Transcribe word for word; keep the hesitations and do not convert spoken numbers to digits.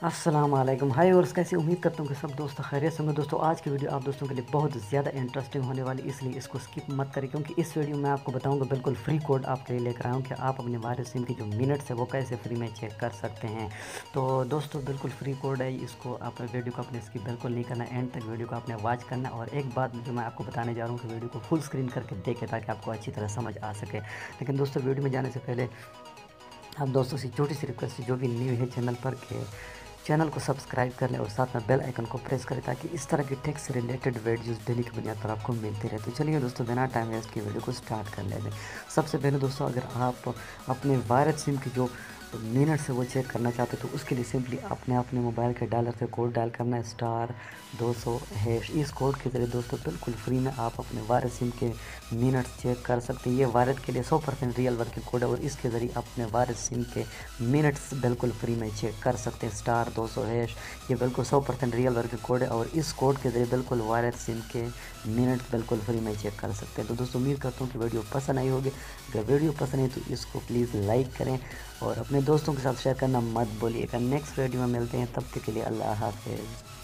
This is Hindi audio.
अस्सलाम वालेकुम। हाय और कैसे उम्मीद करता हूँ कि सब दोस्त खैरियत से होंगे। दोस्तों आज की वीडियो आप दोस्तों के लिए बहुत ज़्यादा इंटरेस्टिंग होने वाली, इसलिए इसको स्किप मत करें, क्योंकि इस वीडियो में आपको बताऊंगा बिल्कुल फ्री कोड आपके लिए लेकर आया हूँ कि आप अपने वायरस सिम की जो मिनट्स है वो कैसे फ्री में चेक कर सकते हैं। तो दोस्तों बिल्कुल फ्री कोड है, इसको आप वीडियो को अपने स्किप बिल्कुल नहीं करना, एंड तक वीडियो को आपने वॉच करना। और एक बात जो मैं आपको बताने जा रहा हूँ कि वीडियो को फुल स्क्रीन करके देखें ताकि आपको अच्छी तरह समझ आ सके। लेकिन दोस्तों वीडियो में जाने से पहले आप दोस्तों से छोटी सी रिक्वेस्ट, जो भी न्यू है चैनल पर, के चैनल को सब्सक्राइब कर लें और साथ में बेल आइकन को प्रेस करें ताकि इस तरह की टेक से रिलेटेड वीडियोस डेली की बुनियाद पर आपको मिलती रहे। तो चलिए दोस्तों बिना टाइम वेस्ट की वीडियो को स्टार्ट कर लेते हैं। सबसे पहले दोस्तों अगर आप अपने वायरस सिम की जो मिनट्स है वो चेक करना चाहते हो तो उसके लिए सिंपली आपने अपने मोबाइल के डायलर से कोड डायल करना है, स्टार दो सौ हैश। इस कोड के ज़रिए दोस्तों बिल्कुल फ्री में आप अपने वायरस सिम के मिनट्स चेक कर सकते हैं। ये वायरस के लिए सौ परसेंट रियल वर्किंग कोड है और इसके ज़रिए अपने वायरस सिम के मिनट्स बिल्कुल फ्री में चेक कर सकते हैं। स्टार दो सौ हैश ये बिल्कुल सौ परसेंट रियल वर्किंग कोड है और इस कोड के ज़रिए बिल्कुल वायरस सिम के मिनट्स बिल्कुल फ्री में चेक कर सकते हैं। तो दोस्तों उम्मीद करता हूँ कि वीडियो पसंद आई होगी। अगर वीडियो पसंद है तो इसको प्लीज़ लाइक करें और अपने दोस्तों के साथ शेयर करना मत भूलिएगा। नेक्स्ट वीडियो में मिलते हैं, तब तक के लिए अल्लाह हाफ़िज़।